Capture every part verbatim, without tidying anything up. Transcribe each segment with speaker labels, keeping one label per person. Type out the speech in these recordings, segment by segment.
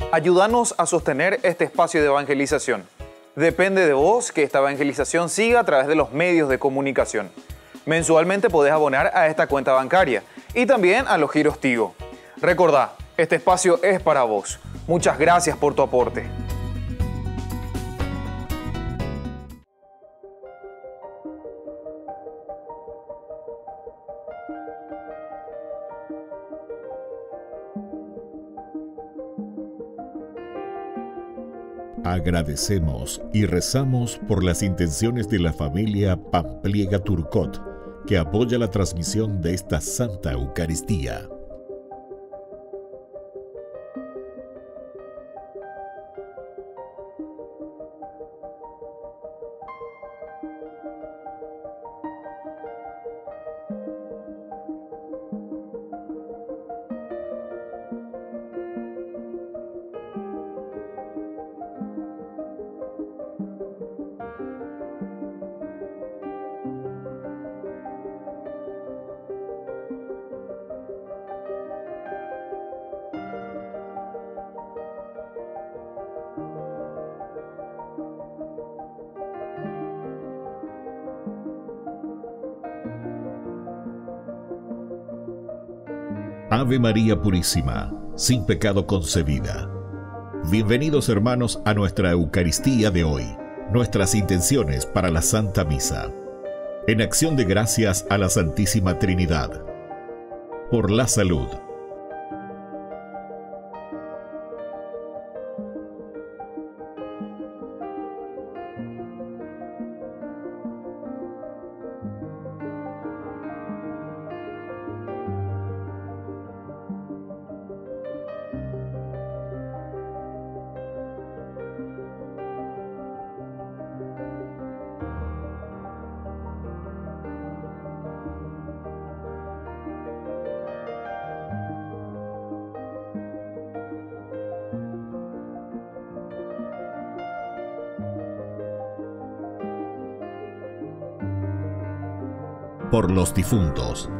Speaker 1: Ayúdanos a sostener este espacio de evangelización. Depende de vos que esta evangelización siga a través de los medios de comunicación. Mensualmente podés abonar a esta cuenta bancaria y también a los giros Tigo. Recordá, este espacio es para vos. Muchas gracias por tu aporte.
Speaker 2: Agradecemos y rezamos por las intenciones de la familia Pampliega Turcot, que apoya la transmisión de esta Santa Eucaristía. Ave María Purísima, sin pecado concebida. Bienvenidos hermanos a nuestra Eucaristía de hoy, nuestras intenciones para la Santa Misa. En acción de gracias a la Santísima Trinidad. Por la salud. Por los difuntos.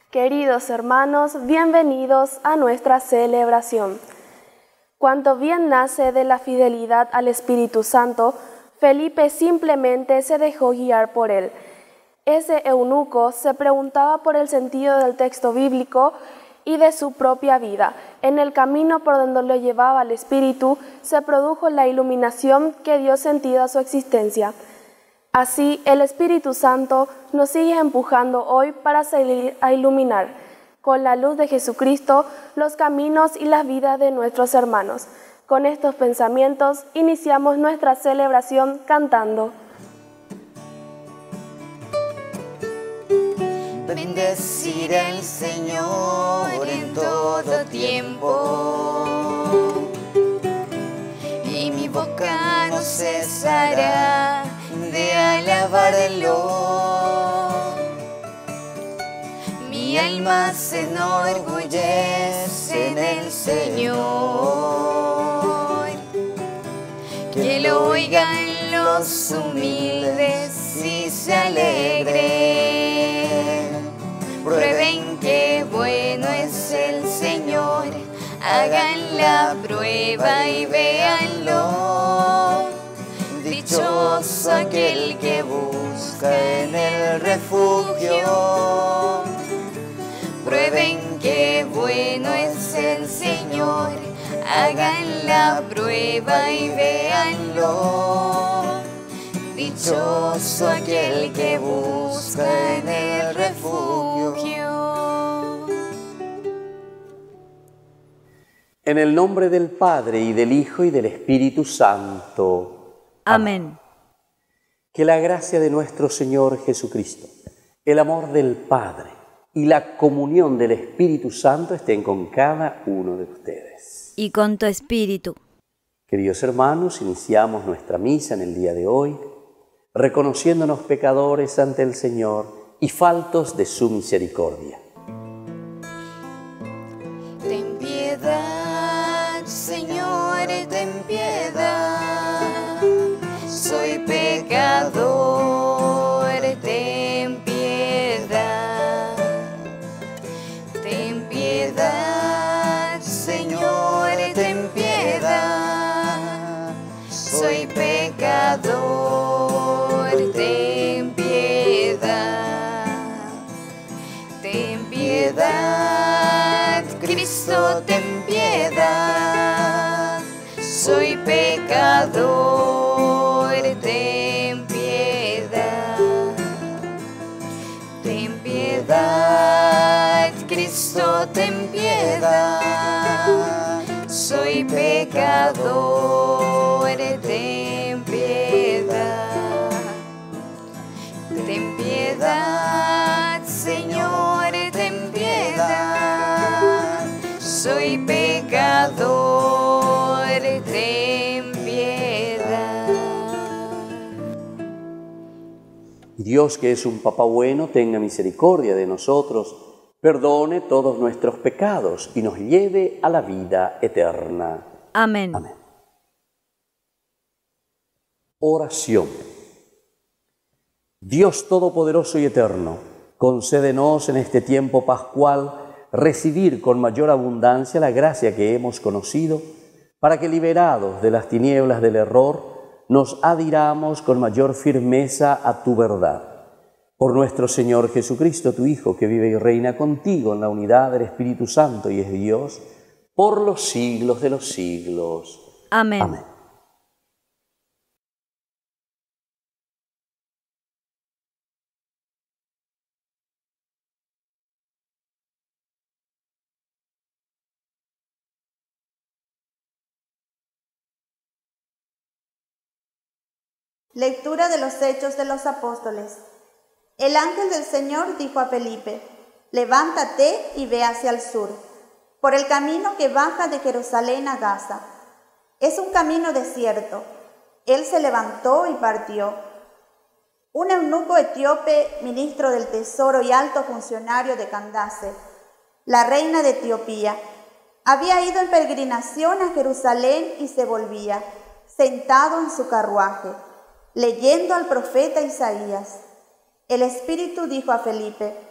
Speaker 3: Queridos hermanos, bienvenidos a nuestra celebración. Cuanto bien nace de la fidelidad al Espíritu Santo, Felipe simplemente se dejó guiar por él. Ese eunuco se preguntaba por el sentido del texto bíblico y de su propia vida. En el camino por donde lo llevaba el Espíritu se produjo la iluminación que dio sentido a su existencia. Así, el Espíritu Santo nos sigue empujando hoy para salir a iluminar, con la luz de Jesucristo, los caminos y las vidas de nuestros hermanos. Con estos pensamientos iniciamos nuestra celebración cantando.
Speaker 4: Bendeciré al Señor en todo tiempo, y mi boca no cesará de alabarlo. Mi alma se enorgullece en el Señor. Que lo oigan los humildes y se alegren. Prueben qué bueno es el Señor, hagan la prueba y véanlo. Dichoso aquel que busca en el refugio. Prueben qué bueno es el Señor, hagan la prueba y véanlo. Dichoso aquel que busca en el refugio.
Speaker 5: En el nombre del Padre, y del Hijo, y del Espíritu Santo.
Speaker 6: Amén.
Speaker 5: Que la gracia de nuestro Señor Jesucristo, el amor del Padre y la comunión del Espíritu Santo estén con cada uno de ustedes.
Speaker 6: Y con tu espíritu.
Speaker 5: Queridos hermanos, iniciamos nuestra misa en el día de hoy, reconociéndonos pecadores ante el Señor y faltos de su misericordia.
Speaker 4: Ten piedad, Señor, ten piedad. Soy pecador, ten piedad. Ten piedad, Señor, ten piedad. Soy pecador, ten piedad. Ten piedad, Cristo, ten piedad. Soy pecador, ten piedad. Ten piedad, Cristo, ten piedad. Soy pecador, ten piedad. Ten piedad, Señor, ten piedad. Soy pecador, ten piedad.
Speaker 5: Y Dios, que es un Papá bueno, tenga misericordia de nosotros, perdone todos nuestros pecados y nos lleve a la vida eterna.
Speaker 6: Amén.
Speaker 5: Amén. Oración. Dios Todopoderoso y Eterno, concédenos en este tiempo pascual recibir con mayor abundancia la gracia que hemos conocido, para que, liberados de las tinieblas del error, nos adhiramos con mayor firmeza a tu verdad. Por nuestro Señor Jesucristo, tu Hijo, que vive y reina contigo en la unidad del Espíritu Santo y es Dios, por los siglos de los siglos.
Speaker 6: Amén.
Speaker 5: Amén.
Speaker 7: Lectura de los Hechos de los Apóstoles. El ángel del Señor dijo a Felipe: levántate y ve hacia el sur, por el camino que baja de Jerusalén a Gaza. Es un camino desierto. Él se levantó y partió. Un eunuco etíope, ministro del tesoro y alto funcionario de Candace, la reina de Etiopía, había ido en peregrinación a Jerusalén y se volvía, sentado en su carruaje, leyendo al profeta Isaías. El Espíritu dijo a Felipe: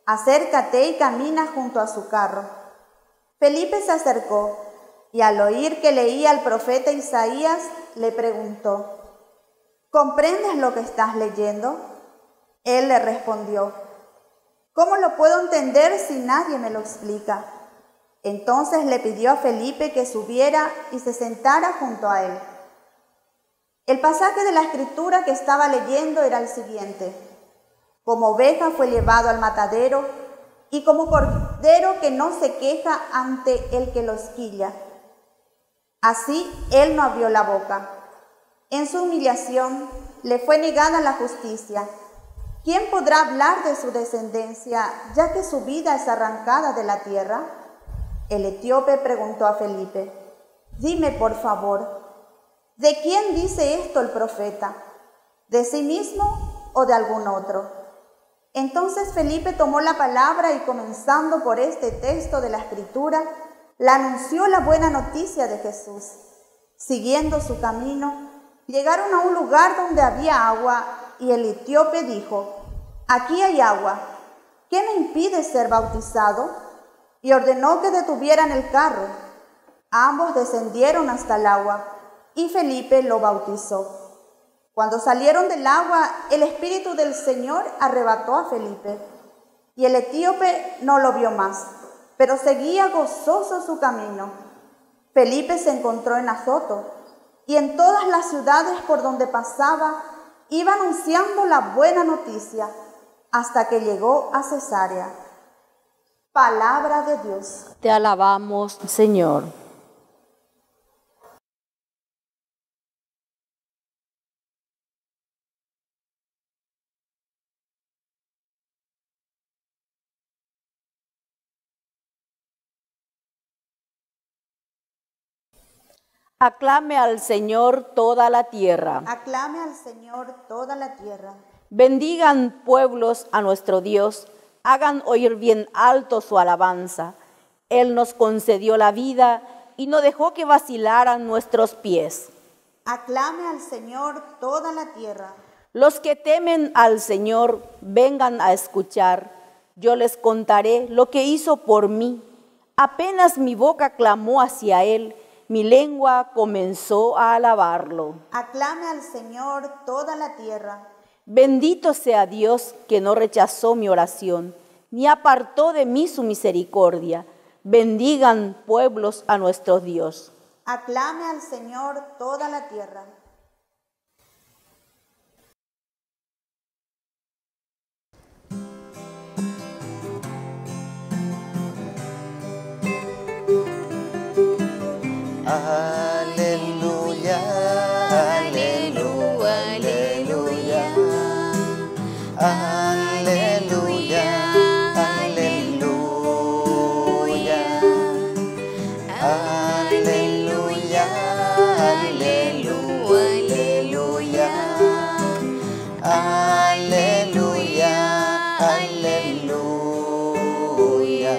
Speaker 7: acércate y camina junto a su carro. Felipe se acercó y al oír que leía al profeta Isaías, le preguntó: ¿comprendes lo que estás leyendo? Él le respondió: ¿cómo lo puedo entender si nadie me lo explica? Entonces le pidió a Felipe que subiera y se sentara junto a él. El pasaje de la escritura que estaba leyendo era el siguiente: como oveja fue llevado al matadero, y como cordero que no se queja ante el que lo esquilla, así él no abrió la boca. En su humillación le fue negada la justicia. ¿Quién podrá hablar de su descendencia, ya que su vida es arrancada de la tierra? El etíope preguntó a Felipe: dime, por favor, ¿de quién dice esto el profeta? ¿De sí mismo o de algún otro? Entonces Felipe tomó la palabra y, comenzando por este texto de la Escritura, le anunció la buena noticia de Jesús. Siguiendo su camino, llegaron a un lugar donde había agua, y el etíope dijo: aquí hay agua, ¿qué me impide ser bautizado? Y ordenó que detuvieran el carro. Ambos descendieron hasta el agua, y Felipe lo bautizó. Cuando salieron del agua, el Espíritu del Señor arrebató a Felipe, y el etíope no lo vio más, pero seguía gozoso su camino. Felipe se encontró en Azoto, y en todas las ciudades por donde pasaba, iba anunciando la buena noticia, hasta que llegó a Cesarea. Palabra de Dios.
Speaker 6: Te alabamos, Señor. Aclame al Señor toda la tierra.
Speaker 7: Aclame al Señor toda la tierra.
Speaker 6: Bendigan pueblos a nuestro Dios. Hagan oír bien alto su alabanza. Él nos concedió la vida y no dejó que vacilaran nuestros pies.
Speaker 7: Aclame al Señor toda la tierra.
Speaker 6: Los que temen al Señor, vengan a escuchar. Yo les contaré lo que hizo por mí. Apenas mi boca clamó hacia Él, mi lengua comenzó a alabarlo.
Speaker 7: Aclame al Señor toda la tierra.
Speaker 6: Bendito sea Dios, que no rechazó mi oración, ni apartó de mí su misericordia. Bendigan pueblos a nuestro Dios.
Speaker 7: Aclame al Señor toda la tierra.
Speaker 8: Aleluya, aleluya, aleluya, aleluya, aleluya, aleluya, aleluya, aleluya, aleluya.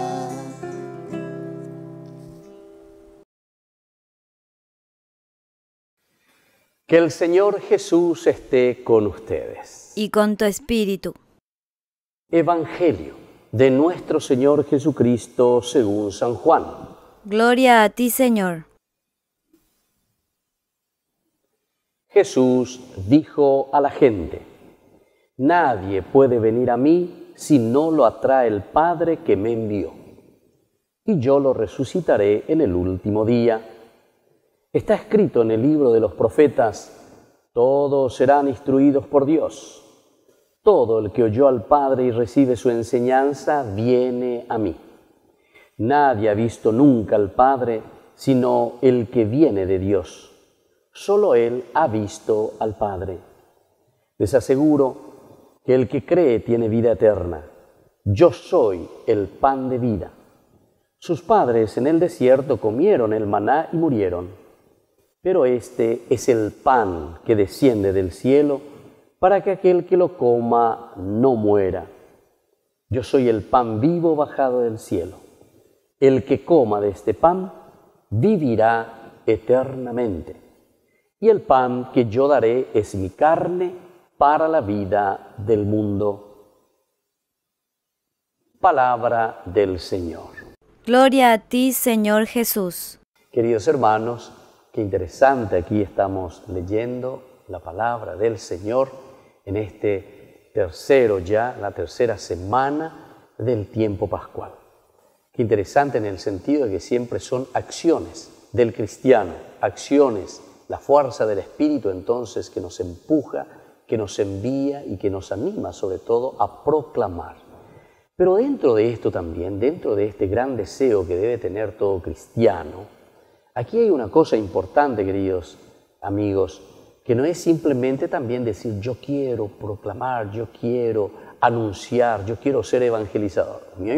Speaker 5: Que el Señor Jesús esté con ustedes.
Speaker 4: Y con tu espíritu.
Speaker 5: Evangelio de nuestro Señor Jesucristo según San Juan.
Speaker 4: Gloria a ti, Señor.
Speaker 5: Jesús dijo a la gente: nadie puede venir a mí si no lo atrae el Padre que me envió, y yo lo resucitaré en el último día. Está escrito en el libro de los profetas: todos serán instruidos por Dios. Todo el que oyó al Padre y recibe su enseñanza viene a mí. Nadie ha visto nunca al Padre sino el que viene de Dios. Solo Él ha visto al Padre. Les aseguro que el que cree tiene vida eterna. Yo soy el pan de vida. Sus padres en el desierto comieron el maná y murieron. Pero este es el pan que desciende del cielo para que aquel que lo coma no muera. Yo soy el pan vivo bajado del cielo. El que coma de este pan vivirá eternamente. Y el pan que yo daré es mi carne para la vida del mundo. Palabra del Señor.
Speaker 4: Gloria a ti, Señor Jesús.
Speaker 5: Queridos hermanos, qué interesante, aquí estamos leyendo la palabra del Señor en este tercero ya, la tercera semana del tiempo pascual. Qué interesante en el sentido de que siempre son acciones del cristiano, acciones, la fuerza del Espíritu entonces que nos empuja, que nos envía y que nos anima sobre todo a proclamar. Pero dentro de esto también, dentro de este gran deseo que debe tener todo cristiano, aquí hay una cosa importante, queridos amigos, que no es simplemente también decir yo quiero proclamar, yo quiero anunciar, yo quiero ser evangelizador.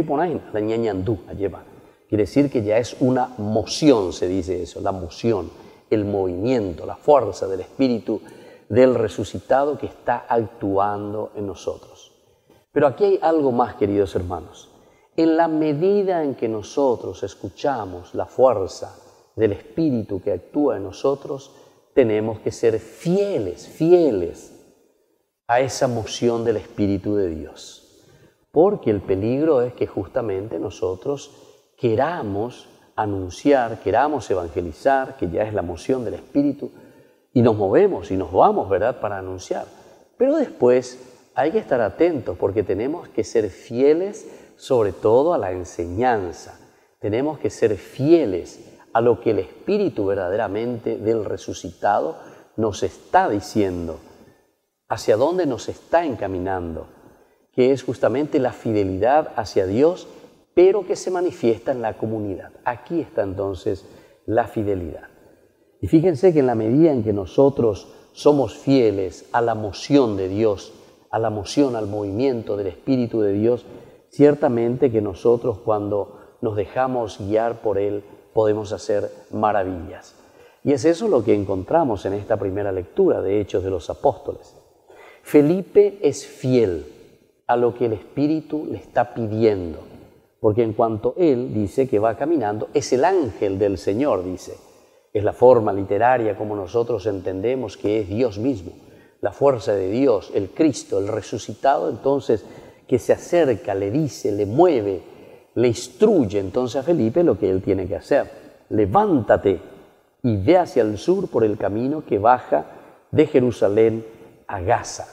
Speaker 5: Quiere decir que ya es una moción, se dice eso, la moción, el movimiento, la fuerza del Espíritu del resucitado que está actuando en nosotros. Pero aquí hay algo más, queridos hermanos. En la medida en que nosotros escuchamos la fuerza del Espíritu que actúa en nosotros, tenemos que ser fieles, fieles a esa moción del Espíritu de Dios. Porque el peligro es que justamente nosotros queramos anunciar, queramos evangelizar, que ya es la moción del Espíritu, y nos movemos y nos vamos, ¿verdad?, para anunciar. Pero después hay que estar atentos porque tenemos que ser fieles sobre todo a la enseñanza. Tenemos que ser fieles a lo que el Espíritu verdaderamente del resucitado nos está diciendo, hacia dónde nos está encaminando, que es justamente la fidelidad hacia Dios, pero que se manifiesta en la comunidad. Aquí está entonces la fidelidad. Y fíjense que en la medida en que nosotros somos fieles a la moción de Dios, a la moción, al movimiento del Espíritu de Dios, ciertamente que nosotros cuando nos dejamos guiar por Él podemos hacer maravillas. Y es eso lo que encontramos en esta primera lectura de Hechos de los Apóstoles. Felipe es fiel a lo que el Espíritu le está pidiendo, porque en cuanto él dice que va caminando, es el ángel del Señor, dice. Es la forma literaria como nosotros entendemos que es Dios mismo, la fuerza de Dios, el Cristo, el resucitado, entonces que se acerca, le dice, le mueve, le instruye entonces a Felipe lo que él tiene que hacer. Levántate y ve hacia el sur por el camino que baja de Jerusalén a Gaza.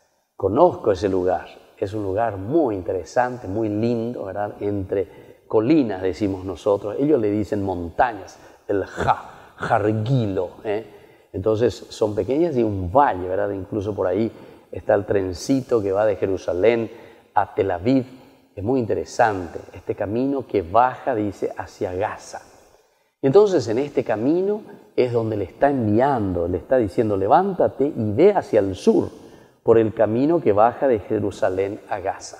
Speaker 5: Conozco ese lugar, es un lugar muy interesante, muy lindo, ¿verdad? Entre colinas, decimos nosotros, ellos le dicen montañas, el Ja. Jarguilo, ¿eh? Entonces son pequeñas y un valle, ¿verdad? Incluso por ahí está el trencito que va de Jerusalén a Tel Aviv. Es muy interesante este camino que baja, dice, hacia Gaza. Y entonces en este camino es donde le está enviando, le está diciendo levántate y ve hacia el sur por el camino que baja de Jerusalén a Gaza.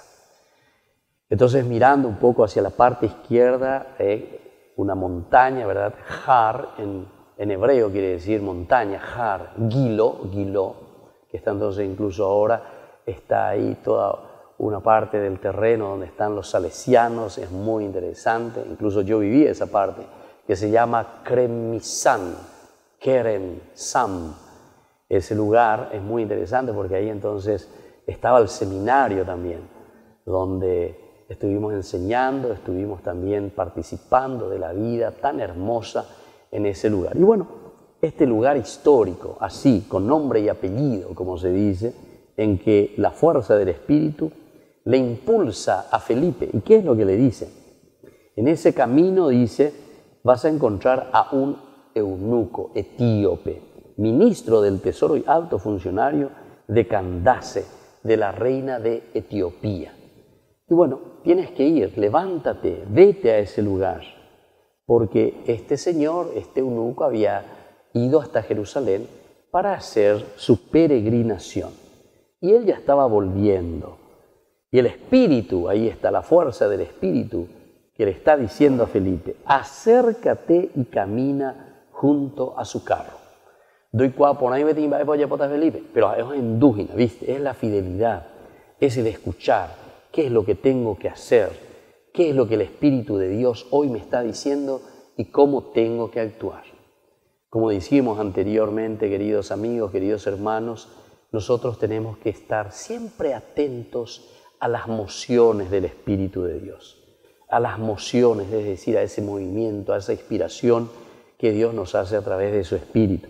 Speaker 5: Entonces mirando un poco hacia la parte izquierda, eh, una montaña, ¿verdad? Har, en, en hebreo quiere decir montaña, Har, Gilo, Gilo, que está entonces incluso ahora, está ahí toda una parte del terreno donde están los salesianos, es muy interesante, incluso yo viví esa parte, que se llama Kremisan, Kerem Sam. Ese lugar es muy interesante porque ahí entonces estaba el seminario también, donde estuvimos enseñando, estuvimos también participando de la vida tan hermosa en ese lugar. Y bueno, este lugar histórico, así, con nombre y apellido, como se dice, en que la fuerza del Espíritu le impulsa a Felipe. ¿Y qué es lo que le dice? En ese camino, dice, vas a encontrar a un eunuco etíope, ministro del tesoro y alto funcionario de Candace, de la reina de Etiopía. Y bueno, tienes que ir, levántate, vete a ese lugar, porque este señor, este eunuco, había ido hasta Jerusalén para hacer su peregrinación. Y él ya estaba volviendo. Y el Espíritu, ahí está la fuerza del Espíritu, que le está diciendo a Felipe, acércate y camina junto a su carro. Doy cua por ahí me va a Felipe, pero es indúgena, ¿viste? Es la fidelidad, es el escuchar. ¿Qué es lo que tengo que hacer? ¿Qué es lo que el Espíritu de Dios hoy me está diciendo y cómo tengo que actuar? Como dijimos anteriormente, queridos amigos, queridos hermanos, nosotros tenemos que estar siempre atentos a las mociones del Espíritu de Dios, a las mociones, es decir, a ese movimiento, a esa inspiración que Dios nos hace a través de su Espíritu.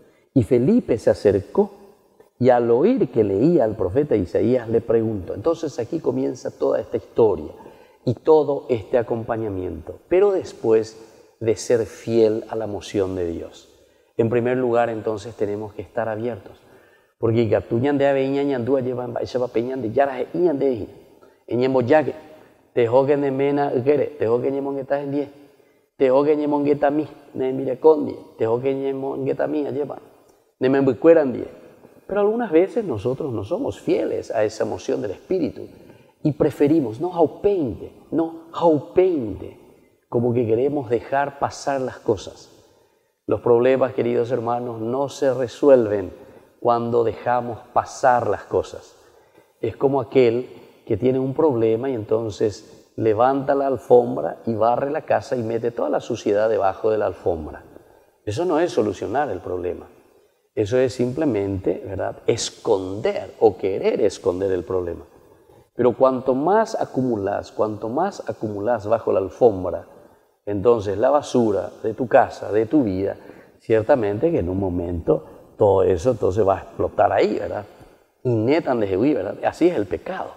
Speaker 5: Y Felipe se acercó y al oír que leía al profeta Isaías le preguntó. Entonces aquí comienza toda esta historia y todo este acompañamiento, pero después de ser fiel a la moción de Dios. En primer lugar, entonces, tenemos que estar abiertos. Porque gatuñan de aveña ñandúa llevan esa peñan de yara iñan de ella. Eñemo yaque, te jogen de mena ugere, te jogen ñemongueta en diez, te jogen ñemongueta mi, ne mire con diez, te jogen ñemongueta mía llevan, ne me embucueran diez. Pero algunas veces nosotros no somos fieles a esa moción del Espíritu y preferimos, no jaupeinte, no jaupeinte, como que queremos dejar pasar las cosas. Los problemas, queridos hermanos, no se resuelven cuando dejamos pasar las cosas. Es como aquel que tiene un problema y entonces levanta la alfombra y barre la casa y mete toda la suciedad debajo de la alfombra. Eso no es solucionar el problema. Eso es simplemente, ¿verdad?, esconder o querer esconder el problema. Pero cuanto más acumulas, cuanto más acumulas bajo la alfombra, entonces la basura de tu casa, de tu vida, ciertamente que en un momento todo eso entonces va a explotar ahí, ¿verdad? Y netan de huir, ¿verdad? Así es el pecado.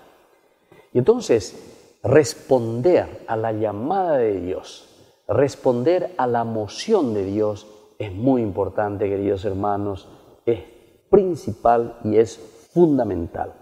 Speaker 5: Y entonces, responder a la llamada de Dios, responder a la moción de Dios es muy importante, queridos hermanos, es principal y es fundamental.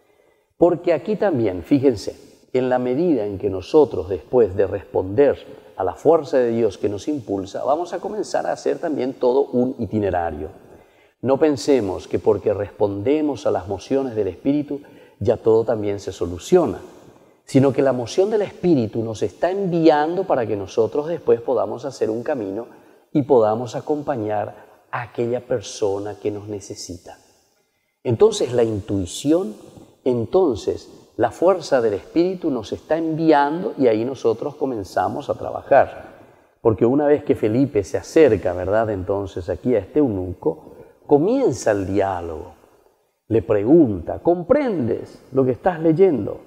Speaker 5: Porque aquí también, fíjense, en la medida en que nosotros, después de responder a la fuerza de Dios que nos impulsa, vamos a comenzar a hacer también todo un itinerario. No pensemos que porque respondemos a las mociones del Espíritu, ya todo también se soluciona, sino que la moción del Espíritu nos está enviando para que nosotros después podamos hacer un camino y podamos acompañar a aquella persona que nos necesita. Entonces la intuición, entonces la fuerza del Espíritu nos está enviando y ahí nosotros comenzamos a trabajar. Porque una vez que Felipe se acerca, ¿verdad?, entonces aquí a este eunuco, comienza el diálogo. Le pregunta, ¿comprendes lo que estás leyendo?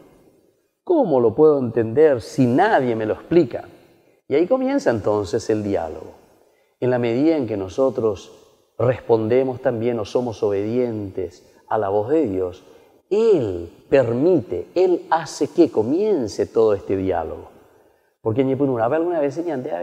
Speaker 5: ¿Cómo lo puedo entender si nadie me lo explica? Y ahí comienza entonces el diálogo. En la medida en que nosotros respondemos también o somos obedientes a la voz de Dios, Él permite, Él hace que comience todo este diálogo. Porque alguna vez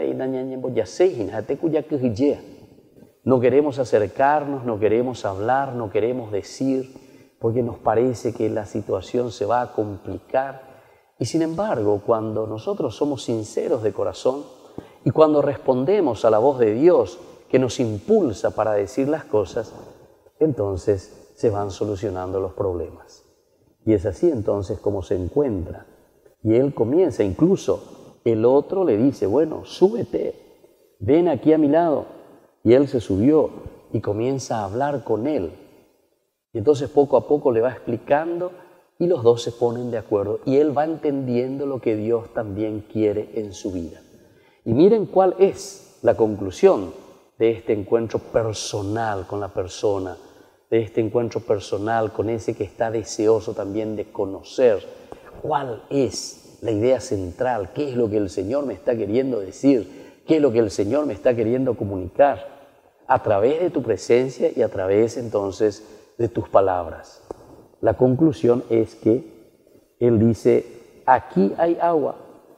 Speaker 5: no queremos acercarnos, no queremos hablar, no queremos decir, porque nos parece que la situación se va a complicar. Y sin embargo, cuando nosotros somos sinceros de corazón y cuando respondemos a la voz de Dios que nos impulsa para decir las cosas, entonces se van solucionando los problemas. Y es así entonces como se encuentra. Y él comienza, incluso el otro le dice, bueno, súbete, ven aquí a mi lado. Y él se subió y comienza a hablar con él. Y entonces poco a poco le va explicando y los dos se ponen de acuerdo. Y él va entendiendo lo que Dios también quiere en su vida. Y miren cuál es la conclusión de este encuentro personal con la persona, de este encuentro personal con ese que está deseoso también de conocer cuál es la idea central, qué es lo que el Señor me está queriendo decir, qué es lo que el Señor me está queriendo comunicar a través de tu presencia y a través entonces de tus palabras. La conclusión es que Él dice, aquí hay agua,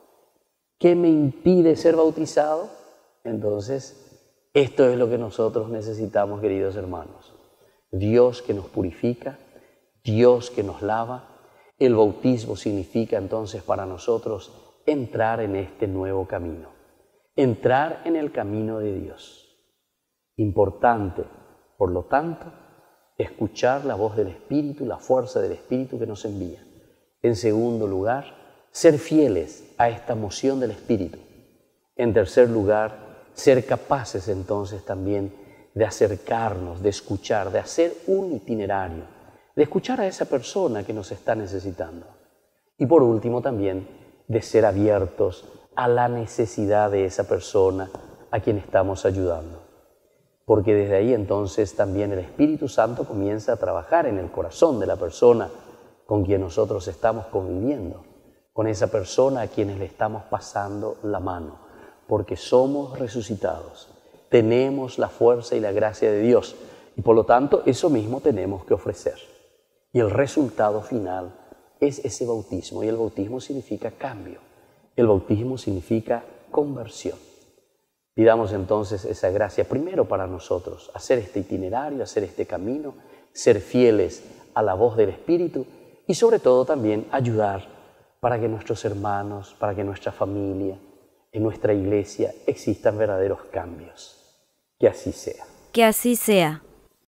Speaker 5: ¿qué me impide ser bautizado? Entonces, esto es lo que nosotros necesitamos, queridos hermanos. Dios que nos purifica, Dios que nos lava. El bautismo significa entonces para nosotros entrar en este nuevo camino, entrar en el camino de Dios. Importante, por lo tanto, escuchar la voz del Espíritu, la fuerza del Espíritu que nos envía. En segundo lugar, ser fieles a esta moción del Espíritu. En tercer lugar, ser capaces entonces también de acercarnos, de escuchar, de hacer un itinerario, de escuchar a esa persona que nos está necesitando. Y por último también, de ser abiertos a la necesidad de esa persona a quien estamos ayudando. Porque desde ahí entonces también el Espíritu Santo comienza a trabajar en el corazón de la persona con quien nosotros estamos conviviendo, con esa persona a quienes le estamos pasando la mano, porque somos resucitados, tenemos la fuerza y la gracia de Dios y por lo tanto eso mismo tenemos que ofrecer. Y el resultado final es ese bautismo, y el bautismo significa cambio, el bautismo significa conversión. Pidamos entonces esa gracia primero para nosotros, hacer este itinerario, hacer este camino, ser fieles a la voz del Espíritu y sobre todo también ayudar para que nuestros hermanos, para que nuestra familia, en nuestra iglesia existan verdaderos cambios. Que así sea.
Speaker 4: Que así sea.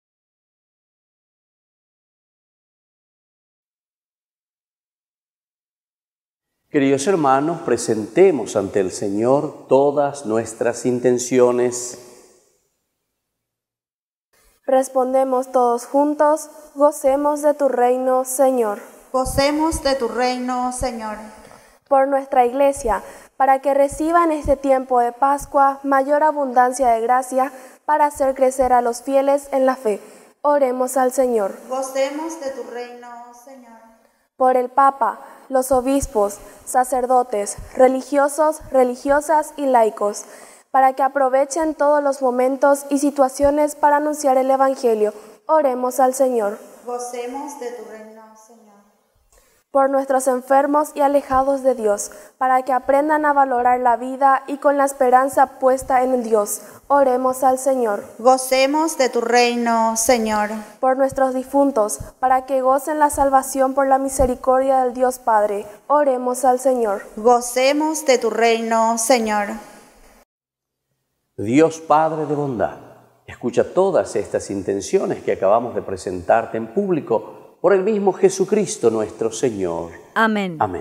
Speaker 5: Queridos hermanos, presentemos ante el Señor todas nuestras intenciones.
Speaker 3: Respondemos todos juntos, gocemos de tu reino, Señor.
Speaker 7: Gocemos de tu reino, Señor.
Speaker 3: Por nuestra Iglesia, para que reciba en este tiempo de Pascua mayor abundancia de gracia para hacer crecer a los fieles en la fe. Oremos al Señor.
Speaker 7: Gocemos de tu reino, Señor.
Speaker 3: Por el Papa, los obispos, sacerdotes, religiosos, religiosas y laicos, para que aprovechen todos los momentos y situaciones para anunciar el Evangelio. Oremos al Señor.
Speaker 7: Gocemos de tu reino, Señor.
Speaker 3: Por nuestros enfermos y alejados de Dios, para que aprendan a valorar la vida y con la esperanza puesta en Dios. Oremos al Señor.
Speaker 7: Gocemos de tu reino, Señor.
Speaker 3: Por nuestros difuntos, para que gocen la salvación por la misericordia del Dios Padre. Oremos al Señor.
Speaker 7: Gocemos de tu reino, Señor.
Speaker 5: Dios Padre de bondad, escucha todas estas intenciones que acabamos de presentarte en público por el mismo Jesucristo nuestro Señor.
Speaker 4: Amén.
Speaker 5: Amén.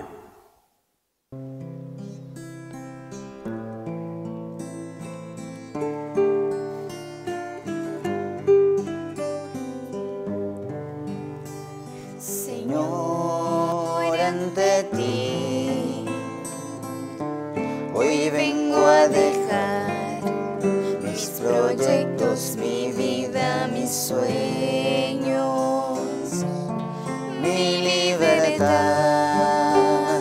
Speaker 8: Señor, ante ti hoy vengo a dejar mis proyectos, mi vida, mis sueños, mi libertad.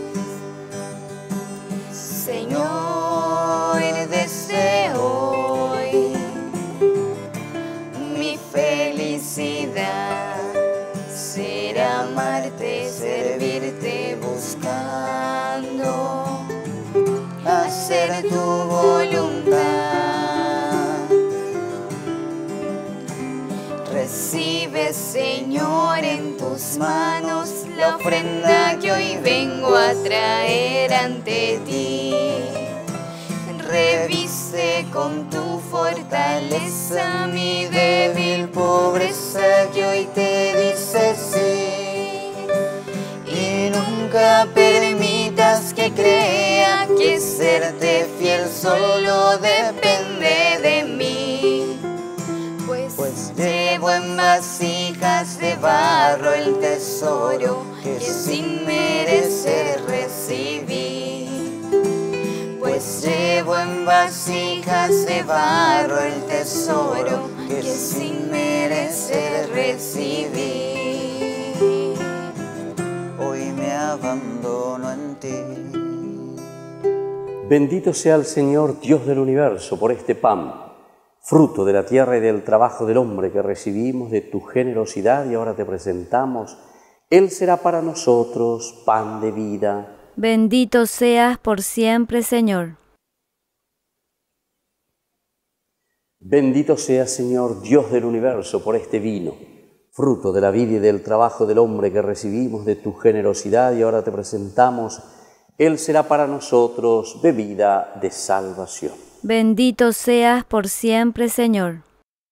Speaker 8: Señor, desde hoy mi felicidad será amarte, servirte, buscando hacer tu voluntad. Recibe, Señor, en tus manos la ofrenda que hoy vengo a traer ante ti. Reviste con tu fortaleza mi débil pobreza que hoy te dice sí. Y nunca permitas que crea que serte fiel solo depende de mí. Pues llevo en vasijas de barro el tesoro que sin merecer recibí. Pues llevo en vasijas de barro el tesoro que sin merecer recibí. Hoy me abandono en ti.
Speaker 5: Bendito sea el Señor, Dios del universo, por este pan, fruto de la tierra y del trabajo del hombre que recibimos de tu generosidad y ahora te presentamos. Él será para nosotros pan de vida.
Speaker 4: Bendito seas por siempre, Señor.
Speaker 5: Bendito sea, Señor, Dios del universo, por este vino, fruto de la vida y del trabajo del hombre que recibimos de tu generosidad y ahora te presentamos. Él será para nosotros bebida de salvación.
Speaker 4: Bendito seas por siempre, Señor.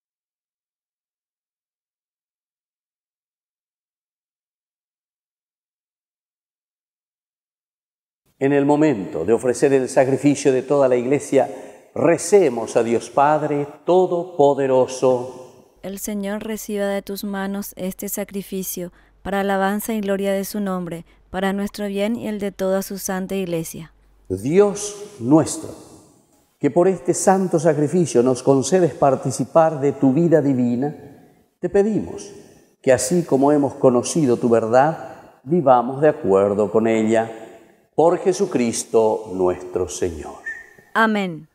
Speaker 5: En el momento de ofrecer el sacrificio de toda la Iglesia, recemos a Dios Padre Todopoderoso.
Speaker 4: El Señor reciba de tus manos este sacrificio para alabanza y gloria de su nombre, para nuestro bien y el de toda su santa Iglesia.
Speaker 5: Dios nuestro, que por este santo sacrificio nos concedes participar de tu vida divina, te pedimos que así como hemos conocido tu verdad, vivamos de acuerdo con ella. Por Jesucristo nuestro Señor.
Speaker 4: Amén.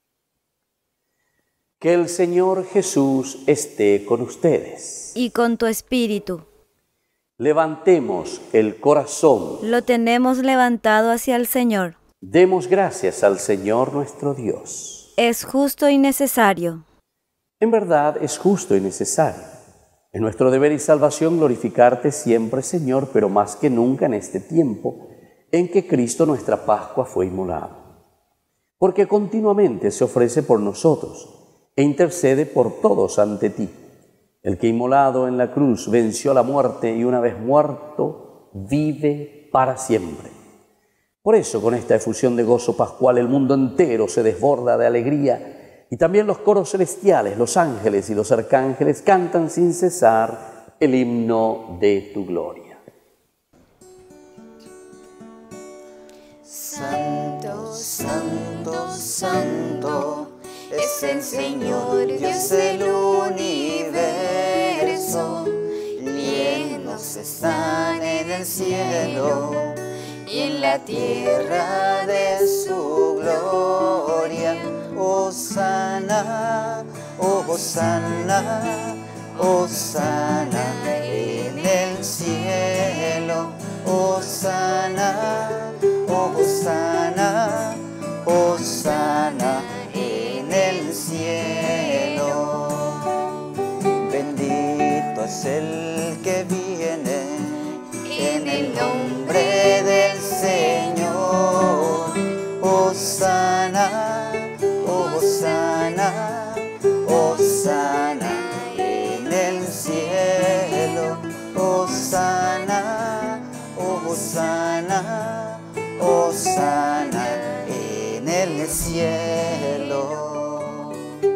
Speaker 5: Que el Señor Jesús esté con ustedes.
Speaker 4: Y con tu espíritu.
Speaker 5: Levantemos el corazón.
Speaker 4: Lo tenemos levantado hacia el Señor.
Speaker 5: Demos gracias al Señor nuestro Dios.
Speaker 4: Es justo y necesario.
Speaker 5: En verdad es justo y necesario. Es nuestro deber y salvación glorificarte siempre, Señor, pero más que nunca en este tiempo en que Cristo nuestra Pascua fue inmolado. Porque continuamente se ofrece por nosotros e intercede por todos ante ti. El que inmolado en la cruz venció la muerte y una vez muerto vive para siempre. Por eso, con esta efusión de gozo pascual, el mundo entero se desborda de alegría y también los coros celestiales, los ángeles y los arcángeles cantan sin cesar el himno de tu gloria.
Speaker 8: Santo, santo, santo, es el Señor Dios del universo. Llenos están en el cielo y en la tierra de su gloria. Hosana, oh Hosana, Hosana en el cielo. Hosana, oh Hosana, Hosana en el cielo. Bendito es el que viene en el nombre del Señor. Hosana, Hosana, Hosana en el cielo. Hosana, Hosana, Hosana en el cielo.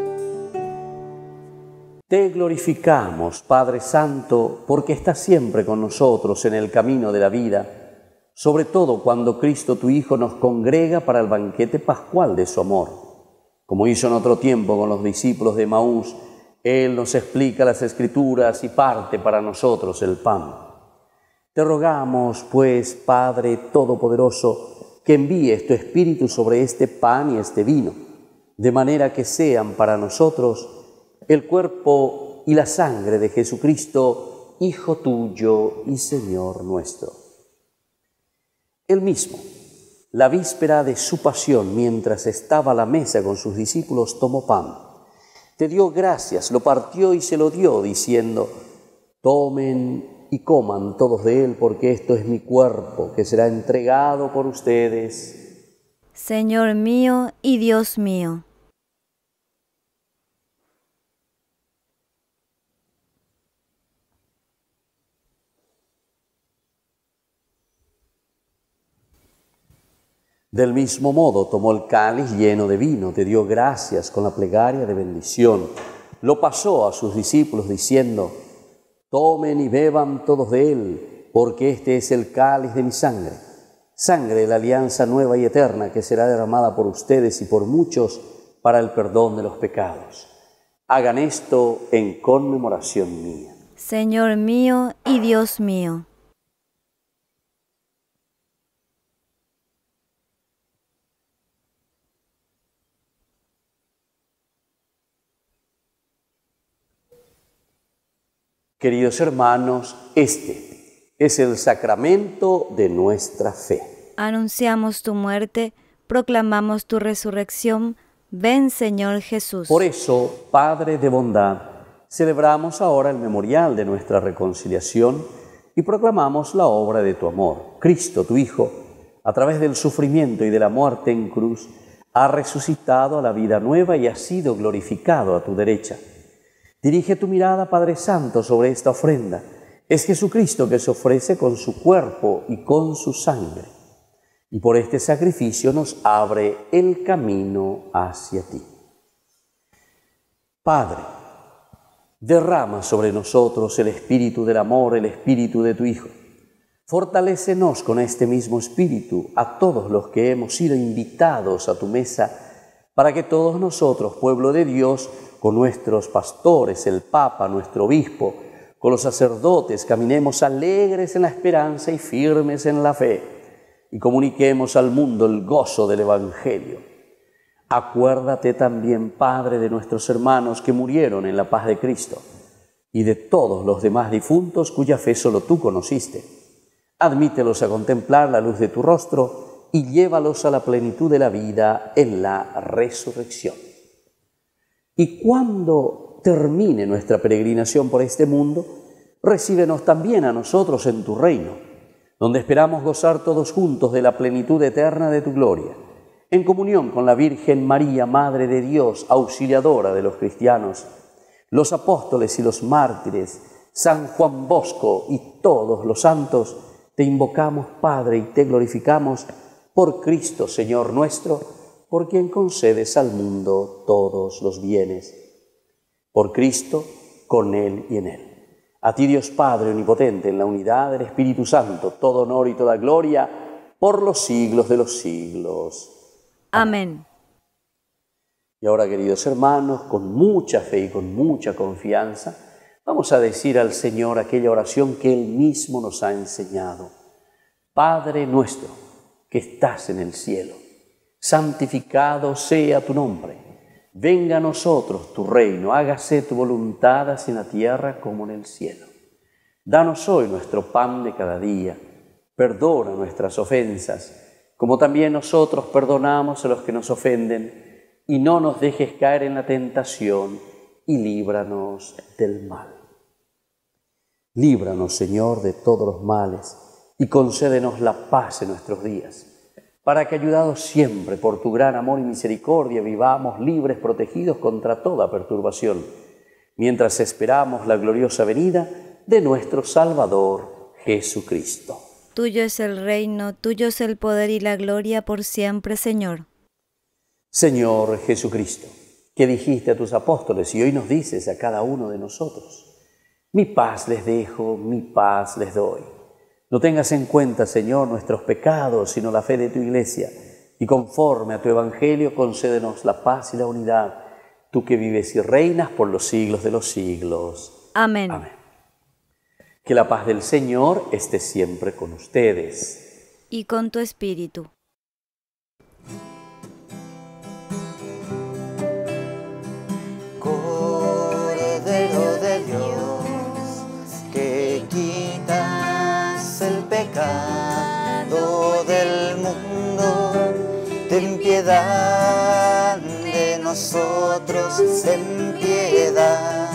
Speaker 5: Te glorificamos, Padre Santo, porque estás siempre con nosotros en el camino de la vida, sobre todo cuando Cristo tu Hijo nos congrega para el banquete pascual de su amor. Como hizo en otro tiempo con los discípulos de Maús, Él nos explica las Escrituras y parte para nosotros el pan. Te rogamos, pues, Padre Todopoderoso, que envíes tu Espíritu sobre este pan y este vino, de manera que sean para nosotros el cuerpo y la sangre de Jesucristo, Hijo tuyo y Señor nuestro. Él mismo, la víspera de su pasión, mientras estaba a la mesa con sus discípulos, tomó pan, te dio gracias, lo partió y se lo dio, diciendo: tomen y coman todos de él, porque esto es mi cuerpo, que será entregado por ustedes.
Speaker 4: Señor mío y Dios mío.
Speaker 5: Del mismo modo tomó el cáliz lleno de vino, te dio gracias con la plegaria de bendición, lo pasó a sus discípulos diciendo: tomen y beban todos de él, porque este es el cáliz de mi sangre, sangre de la alianza nueva y eterna que será derramada por ustedes y por muchos para el perdón de los pecados. Hagan esto en conmemoración mía.
Speaker 4: Señor mío y Dios mío.
Speaker 5: Queridos hermanos, este es el sacramento de nuestra fe.
Speaker 4: Anunciamos tu muerte, proclamamos tu resurrección. Ven, Señor Jesús.
Speaker 5: Por eso, Padre de bondad, celebramos ahora el memorial de nuestra reconciliación y proclamamos la obra de tu amor. Cristo, tu Hijo, a través del sufrimiento y de la muerte en cruz, ha resucitado a la vida nueva y ha sido glorificado a tu derecha. Dirige tu mirada, Padre Santo, sobre esta ofrenda. Es Jesucristo que se ofrece con su cuerpo y con su sangre. Y por este sacrificio nos abre el camino hacia ti. Padre, derrama sobre nosotros el espíritu del amor, el espíritu de tu Hijo. Fortalécenos con este mismo espíritu a todos los que hemos sido invitados a tu mesa, para que todos nosotros, pueblo de Dios, con nuestros pastores, el Papa, nuestro obispo, Con los sacerdotes caminemos alegres en la esperanza y firmes en la fe, y comuniquemos al mundo el gozo del Evangelio. Acuérdate también, Padre, de nuestros hermanos que murieron en la paz de Cristo, y de todos los demás difuntos cuya fe solo tú conociste. Admítelos a contemplar la luz de tu rostro y llévalos a la plenitud de la vida en la resurrección. Y cuando termine nuestra peregrinación por este mundo, recíbenos también a nosotros en tu reino, donde esperamos gozar todos juntos de la plenitud eterna de tu gloria, en comunión con la Virgen María, Madre de Dios, auxiliadora de los cristianos, los apóstoles y los mártires, San Juan Bosco y todos los santos. Te invocamos, Padre, y te glorificamos por Cristo, Señor nuestro, por quien concedes al mundo todos los bienes. Por Cristo, con Él y en Él. A ti, Dios Padre omnipotente, en la unidad del Espíritu Santo, todo honor y toda gloria, por los siglos de los siglos.
Speaker 4: Amén.
Speaker 5: Y ahora, queridos hermanos, con mucha fe y con mucha confianza, vamos a decir al Señor aquella oración que Él mismo nos ha enseñado. Padre nuestro, que estás en el cielo, santificado sea tu nombre. Venga a nosotros tu reino, hágase tu voluntad así en la tierra como en el cielo. Danos hoy nuestro pan de cada día, perdona nuestras ofensas, como también nosotros perdonamos a los que nos ofenden, y no nos dejes caer en la tentación, y líbranos del mal. Líbranos, Señor, de todos los males, y concédenos la paz en nuestros días, para que, ayudados siempre por tu gran amor y misericordia, vivamos libres, protegidos contra toda perturbación, mientras esperamos la gloriosa venida de nuestro Salvador Jesucristo.
Speaker 4: Tuyo es el reino, tuyo es el poder y la gloria por siempre, Señor.
Speaker 5: Señor Jesucristo, que dijiste a tus apóstoles y hoy nos dices a cada uno de nosotros: mi paz les dejo, mi paz les doy. No tengas en cuenta, Señor, nuestros pecados, sino la fe de tu Iglesia, y conforme a tu Evangelio concédenos la paz y la unidad, tú que vives y reinas por los siglos de los siglos.
Speaker 4: Amén.
Speaker 5: Amén. Que la paz del Señor esté siempre con ustedes.
Speaker 4: Y con tu espíritu.
Speaker 9: Cordero de Dios, que quitas el pecado del mundo, ten piedad de nosotros, ten piedad.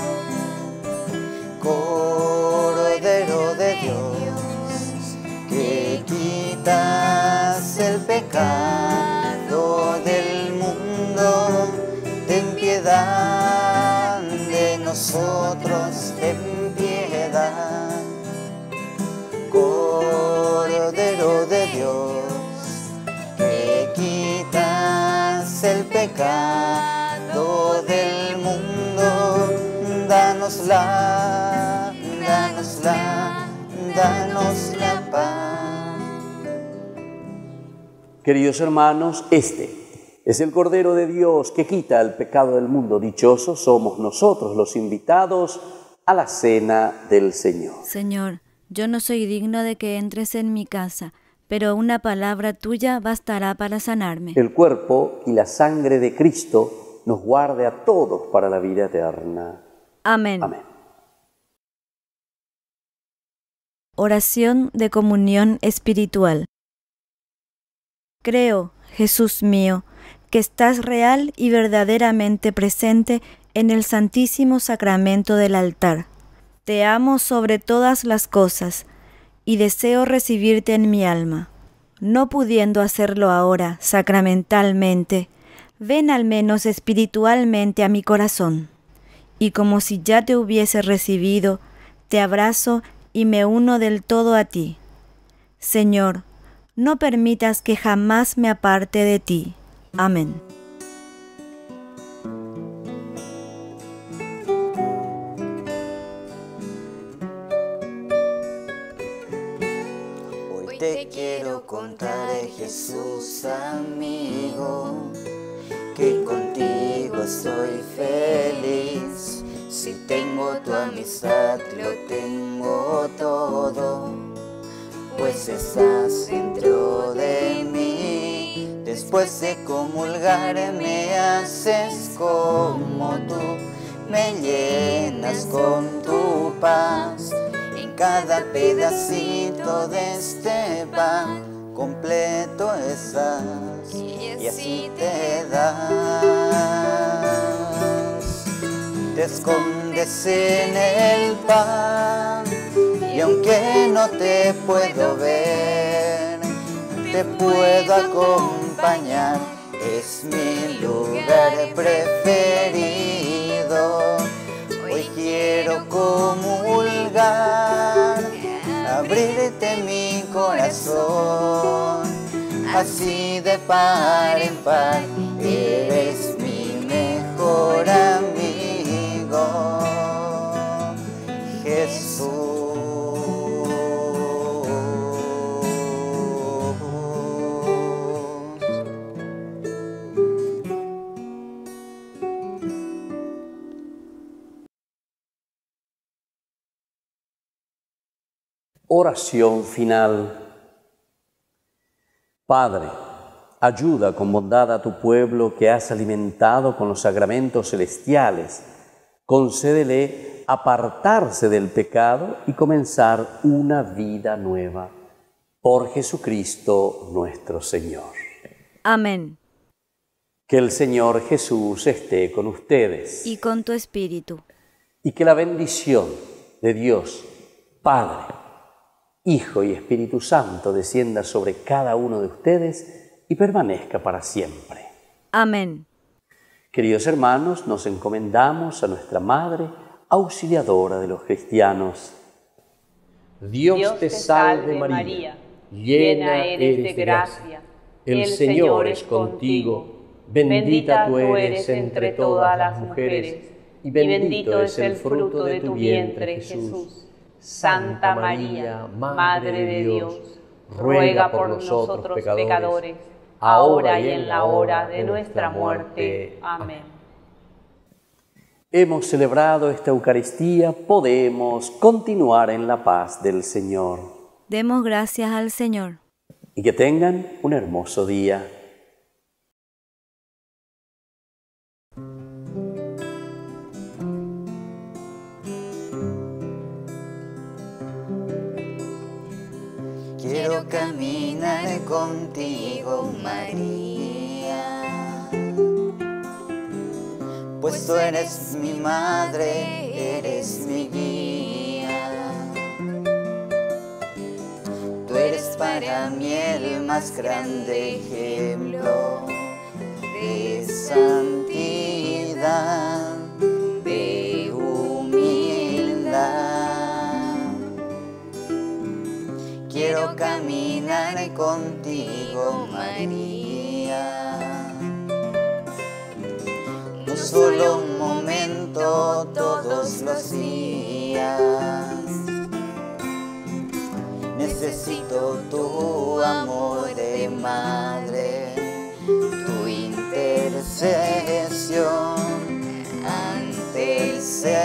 Speaker 9: Cordero de Dios, que quitas el pecado del mundo, ten piedad de nosotros, ten piedad. Cordero de Dios, que quitas el pecado del mundo, danos la, danos la, danos la paz.
Speaker 5: Queridos hermanos, este es el Cordero de Dios que quita el pecado del mundo. Dichosos somos nosotros los invitados a la cena del Señor.
Speaker 4: Señor, yo no soy digno de que entres en mi casa, pero una palabra tuya bastará para sanarme.
Speaker 5: El cuerpo y la sangre de Cristo nos guarde a todos para la vida eterna.
Speaker 4: Amén.
Speaker 5: Amén.
Speaker 4: Oración de comunión espiritual. Creo, Jesús mío, que estás real y verdaderamente presente en el Santísimo Sacramento del altar. Te amo sobre todas las cosas y deseo recibirte en mi alma. No pudiendo hacerlo ahora sacramentalmente, ven al menos espiritualmente a mi corazón. Y como si ya te hubiese recibido, te abrazo y me uno del todo a ti. Señor, no permitas que jamás me aparte de ti. Amén.
Speaker 9: Hoy te quiero contar, Jesús amigo, que contigo soy feliz. Si tengo tu amistad, lo tengo todo, pues estás dentro de mí. Después de comulgar me haces como tú, me llenas con tu paz. En cada pedacito de este pan completo estás, y así te das. Te escondes en el pan, y aunque no te puedo ver, te puedo acompañar. Es mi lugar preferido. Hoy quiero comulgar, abrirte mi corazón, así de par en par. Eres mi mejor amigo, Jesús.
Speaker 5: Oración final. Padre, ayuda con bondad a tu pueblo que has alimentado con los sacramentos celestiales. Concédele apartarse del pecado y comenzar una vida nueva. Por Jesucristo nuestro Señor.
Speaker 4: Amén.
Speaker 5: Que el Señor Jesús esté con ustedes.
Speaker 4: Y con tu espíritu.
Speaker 5: Y que la bendición de Dios, Padre, Hijo y Espíritu Santo descienda sobre cada uno de ustedes y permanezca para siempre.
Speaker 4: Amén.
Speaker 5: Queridos hermanos, nos encomendamos a nuestra Madre, auxiliadora de los cristianos. Dios, Dios te salve María, María, llena eres de gracia, el Señor es contigo, bendita tú eres entre todas las mujeres, y bendito es el fruto de tu vientre, Jesús. Santa María, Madre de Dios, ruega por nosotros pecadores, ahora y en la hora de nuestra muerte. Amén. Hemos celebrado esta Eucaristía, podemos continuar en la paz del Señor.
Speaker 4: Demos gracias al Señor.
Speaker 5: Y que tengan un hermoso día.
Speaker 9: Quiero caminar contigo, María, pues tú eres mi madre, eres mi guía. Tú eres para mí el más grande ejemplo de santidad, de humildad. Quiero caminar contigo, María, no solo un momento, todos los días. Necesito tu amor de madre, tu intercesión ante el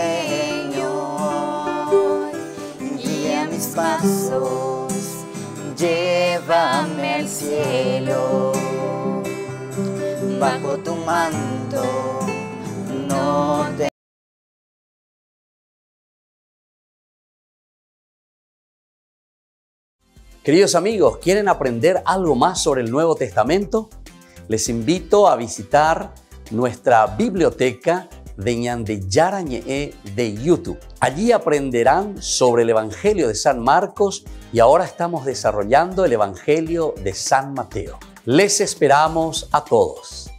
Speaker 9: Señor. Guía mis pasos, llévame al cielo, bajo tu manto no te...
Speaker 5: Queridos amigos, ¿quieren aprender algo más sobre el Nuevo Testamento? Les invito a visitar nuestra biblioteca de Ñande Yarañe de YouTube. Allí aprenderán sobre el Evangelio de San Marcos y ahora estamos desarrollando el Evangelio de San Mateo. Les esperamos a todos.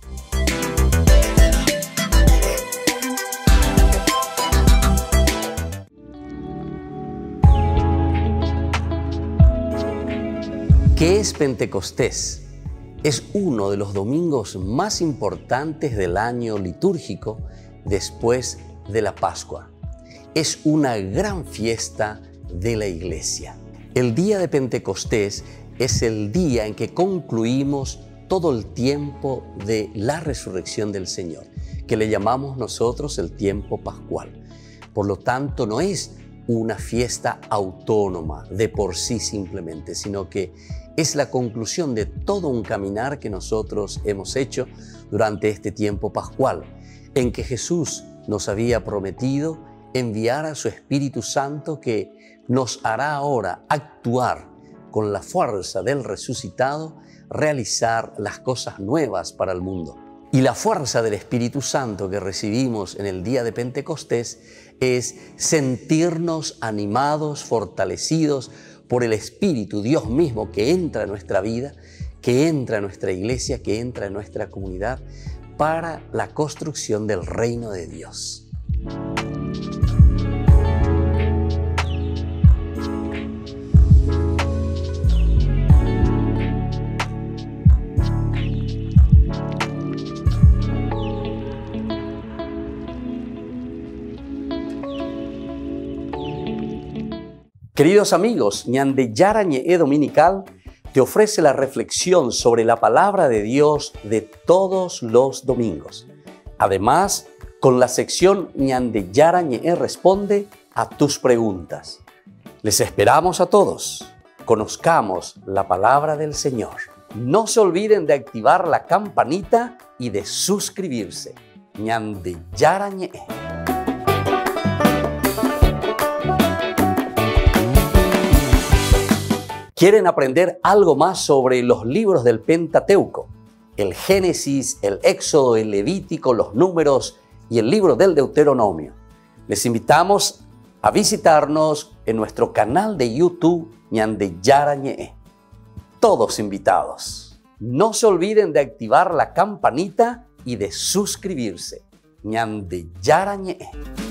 Speaker 5: ¿Qué es Pentecostés? Es uno de los domingos más importantes del año litúrgico después de la Pascua. Es una gran fiesta de la Iglesia. El día de Pentecostés es el día en que concluimos todo el tiempo de la resurrección del Señor, que le llamamos nosotros el tiempo pascual. Por lo tanto, no es una fiesta autónoma de por sí simplemente, sino que es la conclusión de todo un caminar que nosotros hemos hecho durante este tiempo pascual, en que Jesús nos había prometido enviar a su Espíritu Santo que nos hará ahora actuar con la fuerza del resucitado, realizar las cosas nuevas para el mundo. Y la fuerza del Espíritu Santo que recibimos en el día de Pentecostés es sentirnos animados, fortalecidos por el Espíritu, Dios mismo que entra en nuestra vida, que entra en nuestra iglesia, que entra en nuestra comunidad para la construcción del reino de Dios. Queridos amigos, Ñande Yara Ñe'e Dominical te ofrece la reflexión sobre la palabra de Dios de todos los domingos. Además, con la sección Ñande Yara Ñe'e responde a tus preguntas. Les esperamos a todos. Conozcamos la palabra del Señor. No se olviden de activar la campanita y de suscribirse. Ñande Yara Ñe'e. ¿Quieren aprender algo más sobre los libros del Pentateuco? El Génesis, el Éxodo, el Levítico, los Números y el libro del Deuteronomio. Les invitamos a visitarnos en nuestro canal de YouTube Ñande Yara Ñe'e. Todos invitados. No se olviden de activar la campanita y de suscribirse. Ñande Yara Ñe'e.